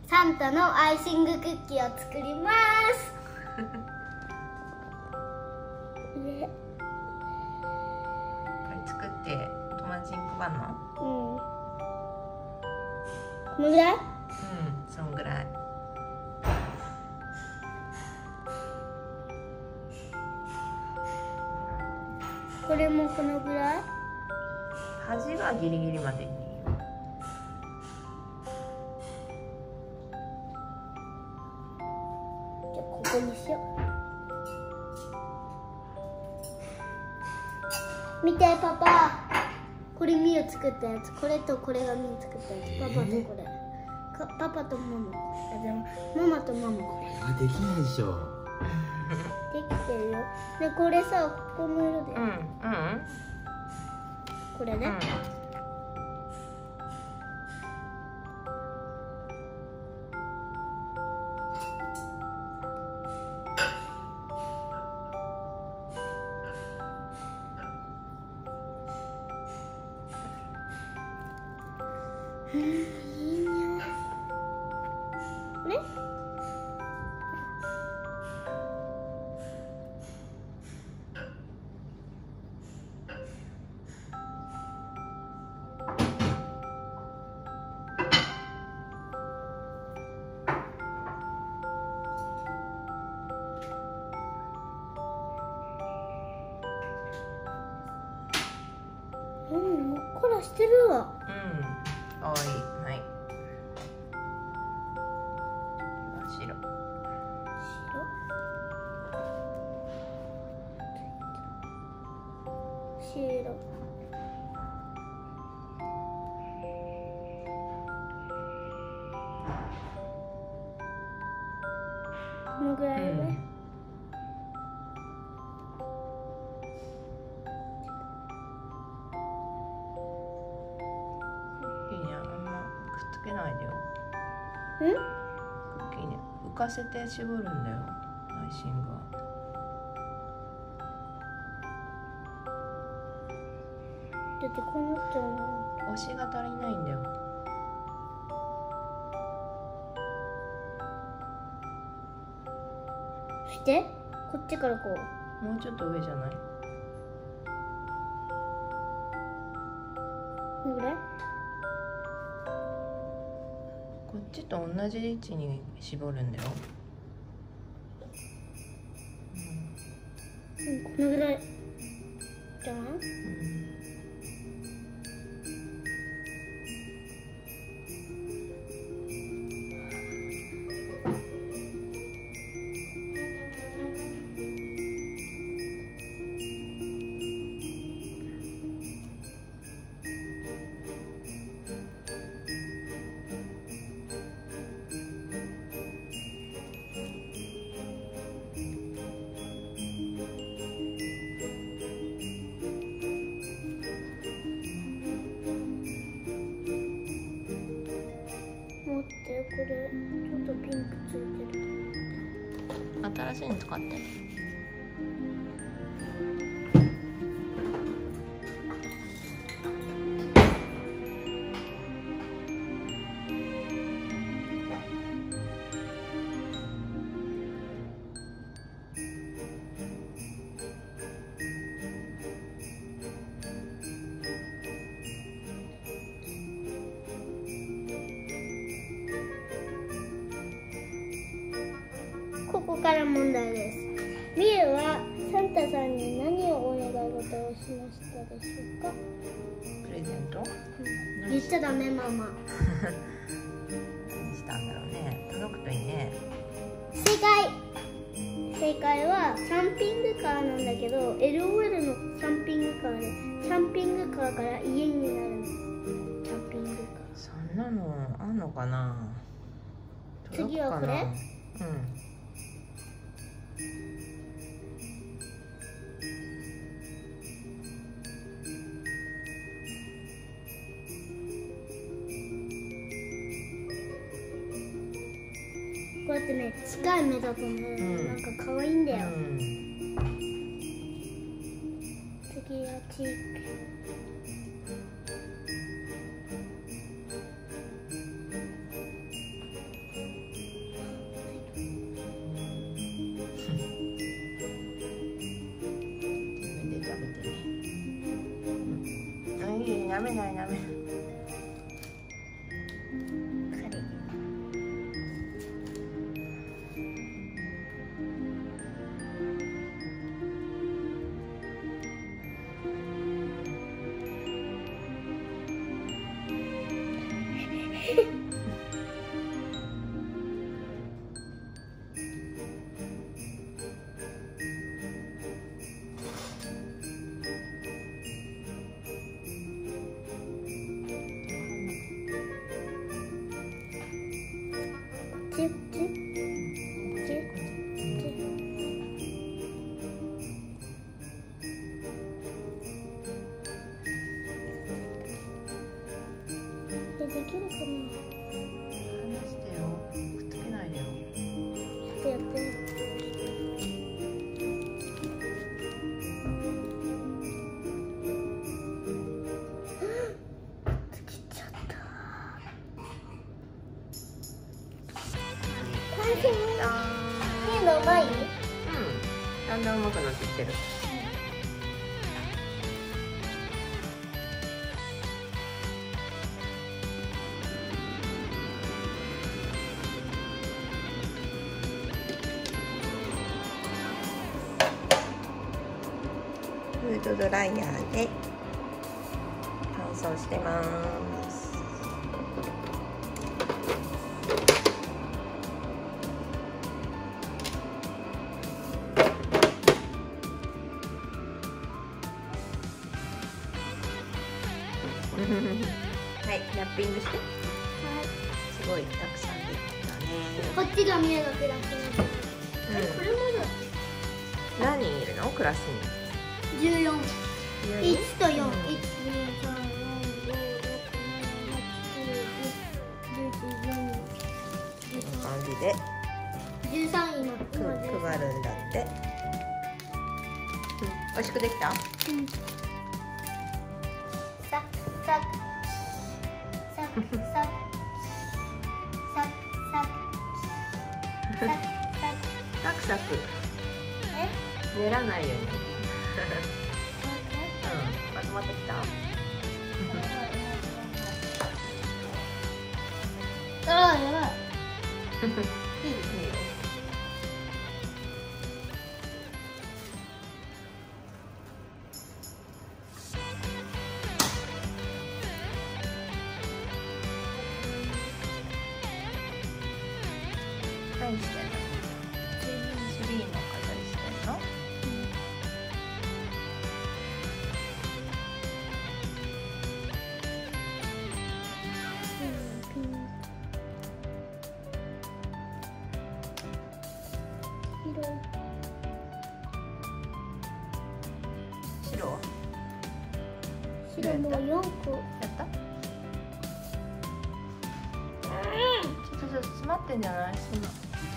サンタのアイシングクッキーを作りますこれ作って友達に配るの？ このぐらい？ そんぐらい。 これもこのぐらい？ 端はギリギリまでに。 じゃあここにしよう。見てパパ、これミオ作ったやつ、これとこれがミオ作ったやつ、パパとこれ、パパとママ、でもママとママこれ。 あ、できないでしょ。 できてるよ。でこれさ、この色で、これね、いいね。これ？もっこらしてるわ。 かわいい。はい。白。 白。このぐらいね。 つけないでよ。 クッキーに浮かせて絞るんだよ、アイシングは。 だってこうなっちゃうの。 押しが足りないんだよ。 してこっちからこう。もうちょっと上じゃない？ このぐらい？ こっちと同じ位置に絞るんだよ。 このぐらいじゃない？これちょっとピンクついてる。 新しいの使って。 ここから問題です。みゆはサンタさんに何をお願い事をしましたでしょうか？ プレゼント？ 言っちゃダメママ。 何したんだろうね。届くといいね。 正解はキャンピングカーなんだけど LOL のキャンピングカーでキャンピングカーから家になるの。キャンピングカー。 そんなのあんのかな？ 次はこれ？こうやってね、近い目だとね、なんか可愛いんだよ。次はチーク。 めないダメ。 できるかな。 離してよ。くっつけないでよ。 やって。つけちゃった。完成。見るのうまい？ うん。だんだん上手くなってきてる。フードドライヤーで乾燥してます。はい、ラッピングして。すごいたくさんできたね。 こっちが見えなくなってる。これもだ。 何人いるの？クラスに。 14。1と4。1、2、3、4、5、6、7、8、9、10、11、12、13、14。 感じで 13位の配るんだって。美味しくできた？ うん。サクサクサクサクサクサクサクサクサクサク練らないように。まとまってきた？ ああ、やばい。いいよ。 何してんの？ツリーの飾りしてんの？白白もう4個。 やった？ちょっと詰まってんじゃない？そんな。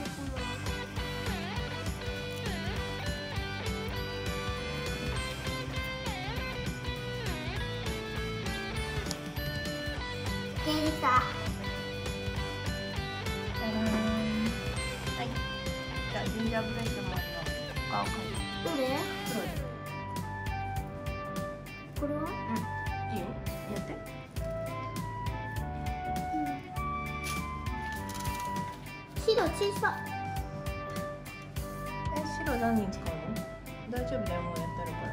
できた。 はい。じゃあジンジャーブレッドもお顔かどれ？これは？ うん。いいよ。やって。 白小さ。 白何に使うの？大丈夫だよ、もうやってるから。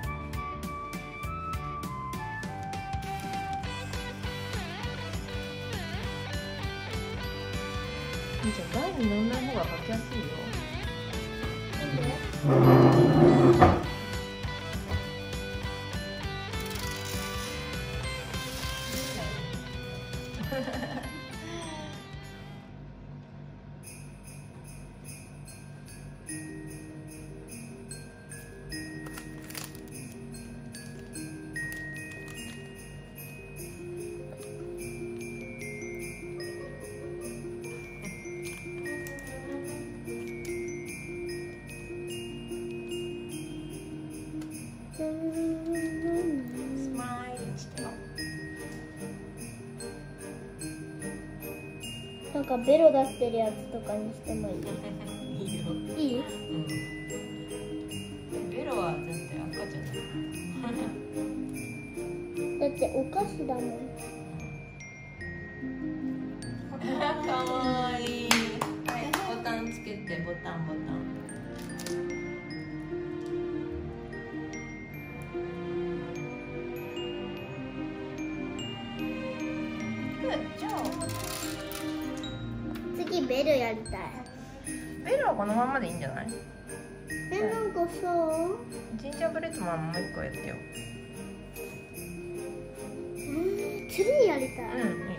いいじゃん、台に乗んない方が描きやすいよ。スマイルしてよ。 なんかベロ出してるやつとかにしてもいい？ いいよ。 いい？ うん。ベロはだって赤じゃない。 だってお菓子だもん。 かわいい。はい、ボタンつけて、ボタン。じゃあ次ベルやりたい。 ベルはこのままでいいんじゃない？ なんかさ、 ジンジャーブレッドマンもう一個やってよ。 ツリーやりたい。 うん、いい